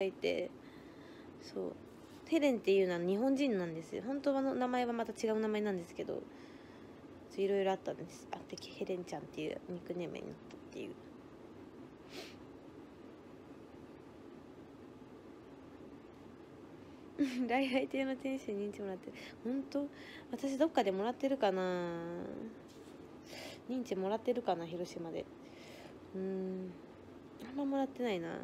いて、そうヘレンっていうのは日本人なんですよ。本当の名前はまた違う名前なんですけど、いろいろあったんです。あってヘレンちゃんっていうニックネームになったっていう。来来亭の店主に認知もらってる。本当？私どっかでもらってるかな、認知もらってるかな、広島で。あんまもらってないな。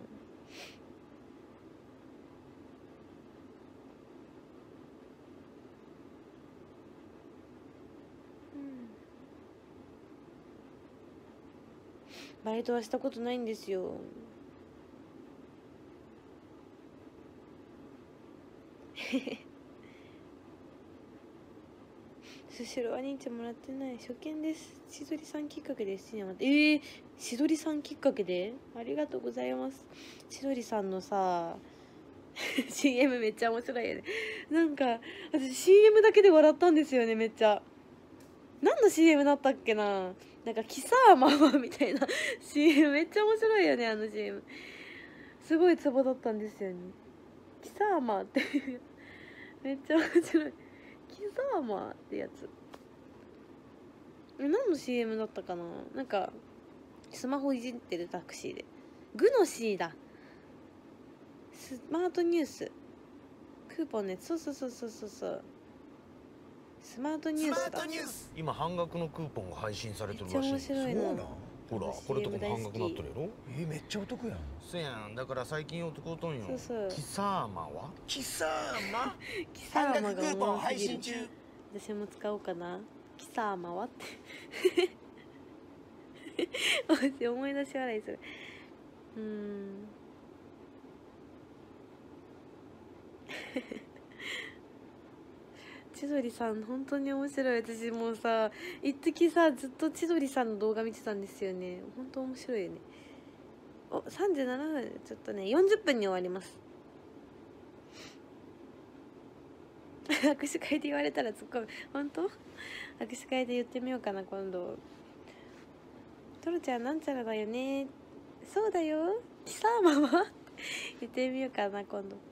バイトはしたことないんですよ。スシローは認知もらってない。初見です。千鳥さんきっかけです。千鳥さんきっかけでありがとうございます。千鳥さんのさCM めっちゃ面白いよね。なんか私 CM だけで笑ったんですよね、めっちゃ。何の CM だったっけな。なんかキサーママみたいなCM めっちゃ面白いよね、あの CM。すごいツボだったんですよね。キサーマっていうめっちゃ面白い。キサーマってやつ。何の CM だったかな。なんかスマホいじってるタクシーで。グノシーだ。スマートニュースクーポンね。そうそうそうそうそうそう。スマートニュースだ。 今半額のクーポンが配信されてるらしい。 めっちゃ面白いな。 そうなん。ほらこれとかも半額になってるやろ。 めっちゃお得やん。 そやん、だから最近お得とんよ。 そうそう。 キサーマはキサーマキサーマがおもろすぎる。私も使おうかな。キサーマはって私思い出し笑いする。千鳥さん本当に面白い。私もうさ一時さずっと千鳥さんの動画見てたんですよね。本当面白いよね。お、37分。ちょっとね40分に終わります。握手会で言われたら突っ込む。本当？握手会で言ってみようかな今度。トロちゃんなんちゃらだよね。そうだよ。キサーマは言ってみようかな今度。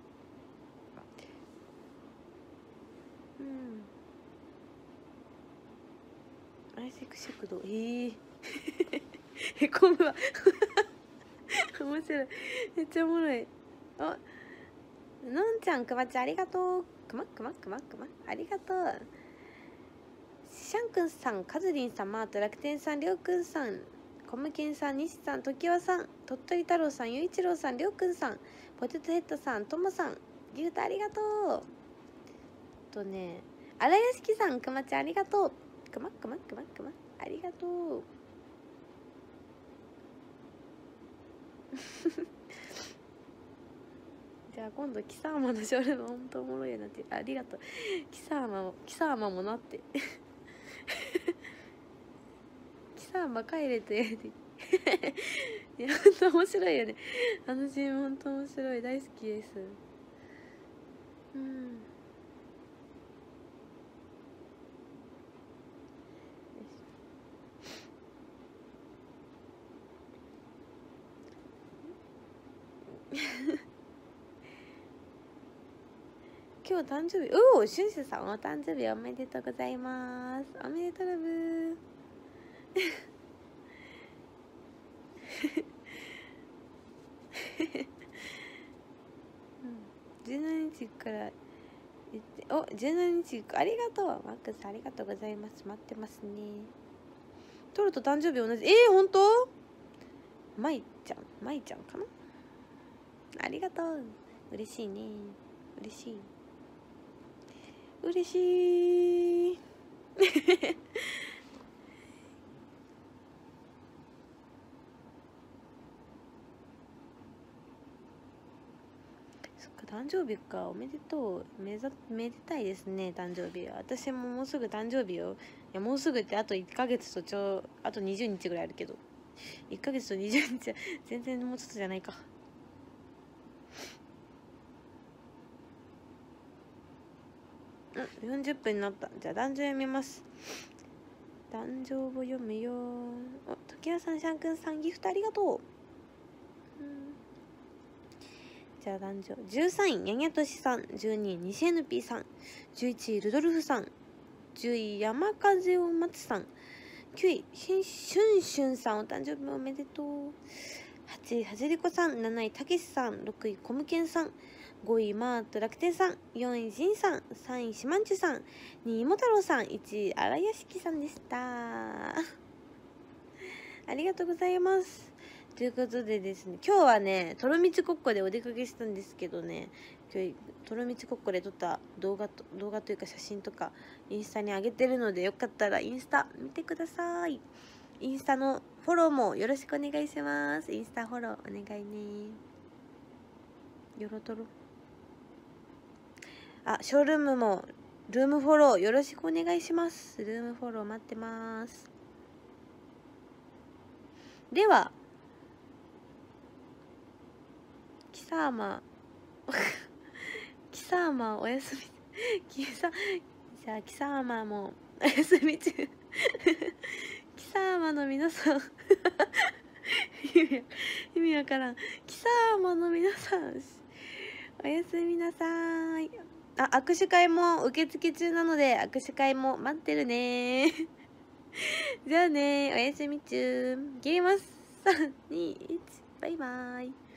相席食堂。へこむわ面白い。めっちゃおもろい。あ、のんちゃんくまちありがとう。くまありがとう。シャンくんさん、カズリンさん、マート、楽天さん、りょうくんさん、コムケンさん、西さん、ときわさん、鳥取太郎さん、ゆういちろうさん、りょうくんさん、ポテトヘッドさん、ともさん、ぎゅうたありがとう。荒屋敷さん、くまちありがとう。くまありがとう。じゃあ今度キサーマのショルもほんとおもろいなって。ありがとう。キサーマもなってキサーマ帰れてっていやほんと面白いよね、あの CM ほんと面白い。大好きです。今日誕生日。おお、シュンシュさんお誕生日おめでとうございます。おめでとうラブ17日から言って、お、17日ありがとう。マックスありがとうございます。待ってますね。トロと誕生日同じ。ほんと？まいちゃんかな。ありがとう。嬉しいね。嬉しいそっか、誕生日か。おめでとう。めでたいですね、誕生日は。私ももうすぐ誕生日よ。いや、もうすぐってあと1ヶ月とあと20日ぐらいあるけど。1ヶ月と20日は全然もうちょっとじゃないか。40分になった。じゃあ壇上読みます。壇上を読むよ。お、時矢さん、シャンくんさん、ギフトありがとう。 じゃあ男女13位にゃにゃとしさん、12位西 NP さん、11位ルドルフさん、10位山風を待つさん、9位しゅんしゅんさん、お誕生日おめでとう。8位はじりこさん、7位たけしさん、6位こむけんさん、5位マート楽天さん、4位ジンさん、3位しまんちゅさん、2位もたろうさん、1位荒屋敷さんでした。ありがとうございます。ということでですね、今日はね、とろみちこっこでお出かけしたんですけどね、今日とろみちこっこで撮った動画というか写真とかインスタに上げてるので、よかったらインスタ見てください。インスタのフォローもよろしくお願いします。インスタフォローお願いね。よろとろ。あ、ショールームもルームフォローよろしくお願いします。ルームフォロー待ってます。では、キサーマおやすみ。じゃあキサーマもおやすみ中。キサーマの皆さん意味わからん。キサーマの皆さんおやすみなさい。あ、握手会も受付中なので握手会も待ってるね。じゃあね、おやすみ中。切ります。3、2、1、バイバイ。